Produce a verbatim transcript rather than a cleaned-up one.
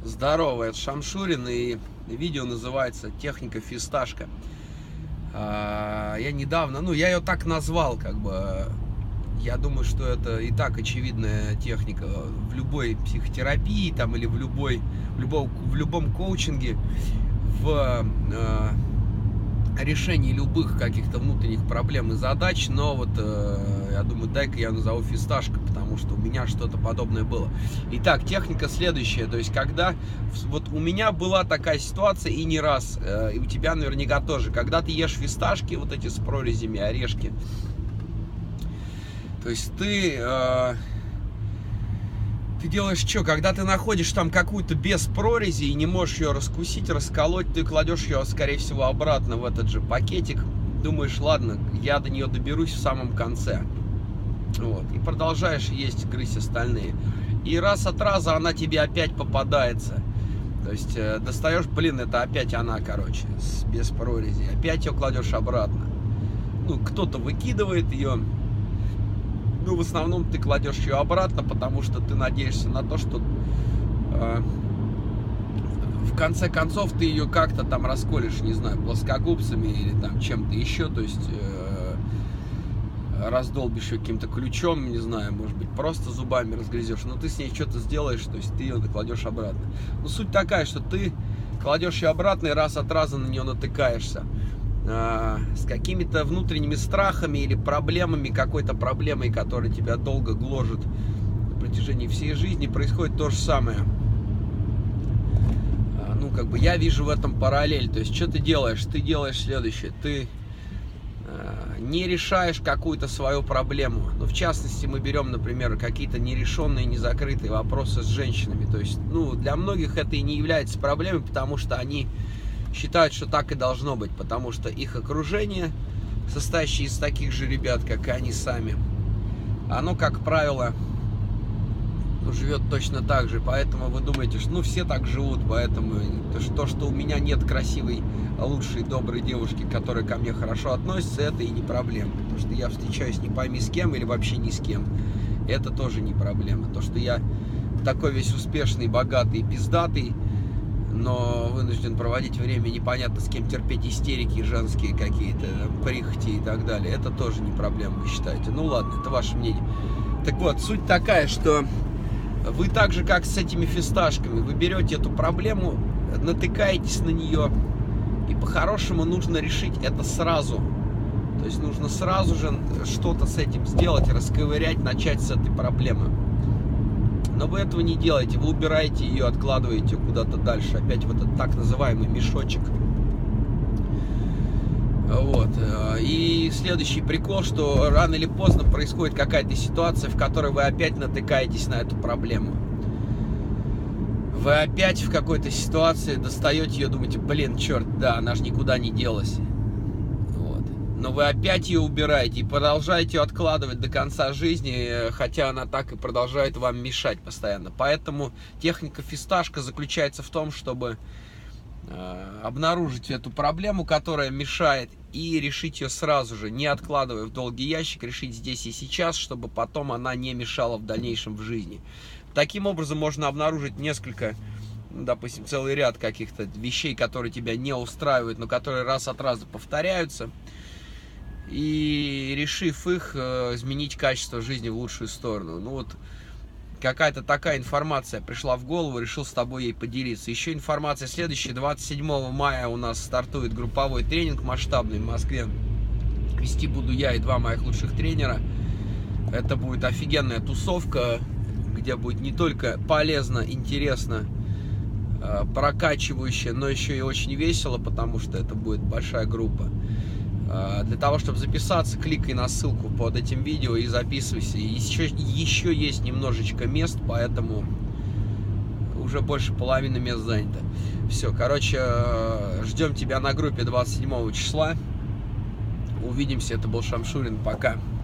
Здорово, это Шамшурин, и видео называется «Техника фисташка». Я недавно, ну, я ее так назвал, как бы, я думаю, что это и так очевидная техника в любой психотерапии, там, или в любой, в любом, в любом коучинге, в э, решении любых каких-то внутренних проблем и задач, но вот, э, я думаю, дай-ка я назову фисташка, потому что у меня что-то подобное было. Итак, техника следующая, то есть, когда, вот у меня была такая ситуация и не раз, э, и у тебя наверняка тоже, когда ты ешь фисташки, вот эти с прорезями, орешки, то есть ты... Э, Ты делаешь что? Когда ты находишь там какую-то без прорези и не можешь ее раскусить, расколоть, ты кладешь ее, скорее всего, обратно в этот же пакетик. Думаешь, ладно, я до нее доберусь в самом конце. Вот. И продолжаешь есть, грызть остальные. И раз от раза она тебе опять попадается. То есть э, достаешь, блин, это опять она, короче, с, без прорези. Опять ее кладешь обратно. Ну, кто-то выкидывает ее. Ну, в основном ты кладешь ее обратно, потому что ты надеешься на то, что э, в конце концов ты ее как-то там расколешь, не знаю, плоскогубцами или там чем-то еще, то есть э, раздолбишь ее каким-то ключом, не знаю, может быть, просто зубами разгрызешь, но ты с ней что-то сделаешь, то есть ты ее кладешь обратно. Но суть такая, что ты кладешь ее обратно и раз от раза на нее натыкаешься. С какими-то внутренними страхами или проблемами, какой-то проблемой, которая тебя долго гложет на протяжении всей жизни, происходит то же самое. Ну, как бы я вижу в этом параллель. То есть, что ты делаешь? Ты делаешь следующее. Ты не решаешь какую-то свою проблему. Ну, в частности, мы берем, например, какие-то нерешенные, незакрытые вопросы с женщинами. То есть, ну, для многих это и не является проблемой, потому что они считают, что так и должно быть, потому что их окружение, состоящее из таких же ребят, как и они сами, оно, как правило, ну, живет точно так же. Поэтому вы думаете, что ну все так живут, поэтому то, что у меня нет красивой, лучшей, доброй девушки, которая ко мне хорошо относится, это и не проблема. То, что я встречаюсь не пойми с кем или вообще ни с кем, это тоже не проблема. То, что я такой весь успешный, богатый, пиздатый, но вынужден проводить время непонятно с кем, терпеть истерики женские какие-то, прихоти и так далее, это тоже не проблема, вы считаете. Ну ладно, это ваше мнение. Так вот, суть такая, что вы так же, как с этими фисташками, вы берете эту проблему, натыкаетесь на нее, и по-хорошему нужно решить это сразу. То есть нужно сразу же что-то с этим сделать, расковырять, начать с этой проблемы. Но вы этого не делаете, вы убираете ее, откладываете куда-то дальше, опять в этот так называемый мешочек. Вот. И следующий прикол, что рано или поздно происходит какая-то ситуация, в которой вы опять натыкаетесь на эту проблему. Вы опять в какой-то ситуации достаете ее, думаете, блин, черт, да, она же никуда не делась. Но вы опять ее убираете и продолжаете ее откладывать до конца жизни, хотя она так и продолжает вам мешать постоянно. Поэтому техника фисташка заключается в том, чтобы э, обнаружить эту проблему, которая мешает, и решить ее сразу же, не откладывая в долгий ящик, решить здесь и сейчас, чтобы потом она не мешала в дальнейшем в жизни. Таким образом можно обнаружить несколько, допустим, целый ряд каких-то вещей, которые тебя не устраивают, но которые раз от раза повторяются. И решив их, изменить качество жизни в лучшую сторону. Ну вот какая-то такая информация пришла в голову, решил с тобой ей поделиться. Еще информация следующая. двадцать седьмого мая у нас стартует групповой тренинг масштабный в Москве. Вести буду я и два моих лучших тренера. Это будет офигенная тусовка, где будет не только полезно, интересно, прокачивающе, но еще и очень весело, потому что это будет большая группа. Для того, чтобы записаться, кликай на ссылку под этим видео и записывайся. И еще, еще есть немножечко мест, поэтому уже больше половины мест занято. Все, короче, ждем тебя на группе двадцать седьмого числа. Увидимся, это был Шамшурин, пока.